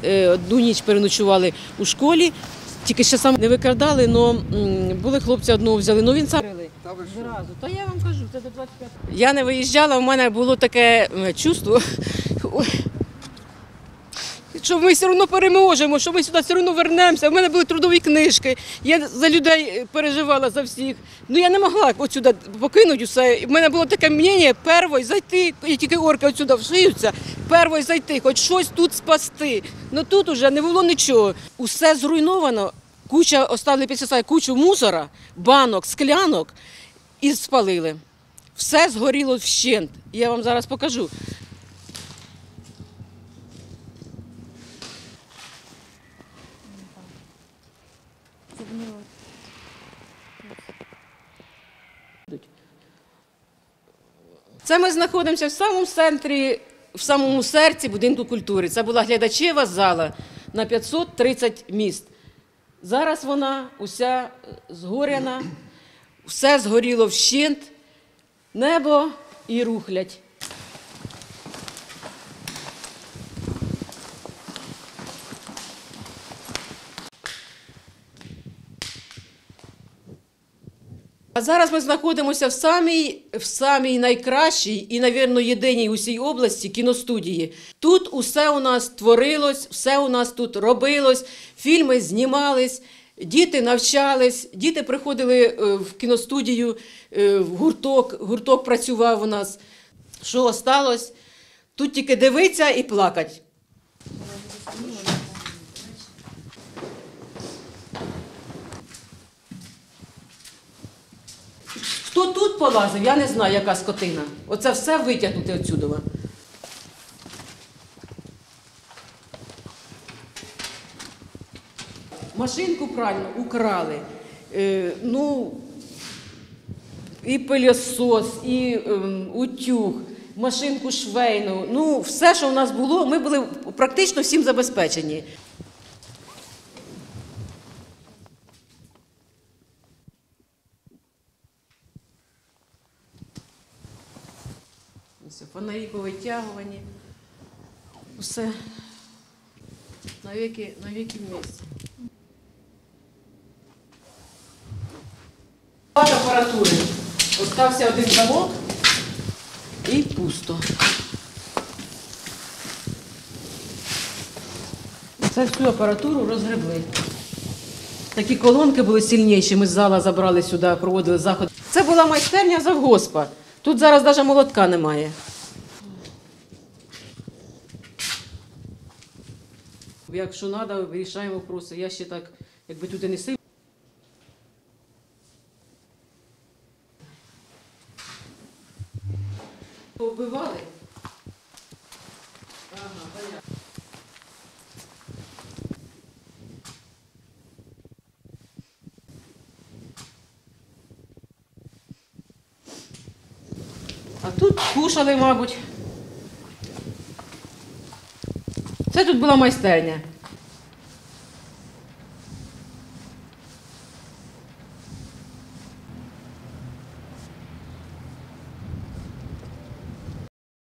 одну ніч переночували у школі. Тільки ще сам не викрадали, але були хлопці одного взяли. Ну він сам зразу. Та я вам кажу, це до 25. Я не виїжджала, у мене було таке чувство, що ми все одно переможемо, що ми сюди все одно вернемося. У мене були трудові книжки, я за людей переживала, за всіх. Ну я не могла отсюди покинути усе. У мене було таке мнення, перший зайти, і тільки орки отсюди вшиються, перший зайти, хоч щось тут спасти. Ну тут уже не було нічого. Усе зруйновано, куча, оставили після себе кучу мусора, банок, склянок і спалили. Все згоріло вщент. Я вам зараз покажу. Це ми знаходимося в самому центрі, в самому серці будинку культури. Це була глядачева зала на 530 місць. Зараз вона уся згоряна, все згоріло вщент, небо і рухлядь. А зараз ми знаходимося в самій найкращій і, мабуть, єдиній у всій області кіностудії. Тут усе у нас творилось, все у нас тут робилось, фільми знімались, діти навчались, діти приходили в кіностудію, в гурток працював у нас. Що осталось? Тут тільки дивитися і плакати. Хто тут полазив, я не знаю, яка скотина. Оце все витягнути отсюди. Машинку пральну украли. І пилосос, і утюг, машинку швейну. Все, що в нас було, ми були практично всім забезпечені. Фонарі повитягувані, все на віки місця. Апаратури. Остався один замок і пусто. Це всю апаратуру розгребли. Такі колонки були сильніші, ми з зала забрали сюди, проводили заход. Це була майстерня завгоспа. Тут зараз навіть молотка немає. Якщо треба, вирішаємо вопроси. Я ще так, якби туди не сильно. Побивали? Ага, понятно. А тут кушали, мабуть. Це тут була майстерня.